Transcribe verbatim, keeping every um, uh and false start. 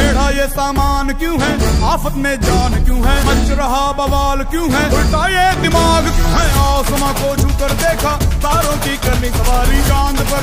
टेढ़ा ये सामान क्यों है, आफत में जान क्यों है, मच रहा बवाल क्यों है, उल्टा ये दिमाग क्यों है। आसमां को छू कर देखा, तारों की करनी सवारी, चांद पर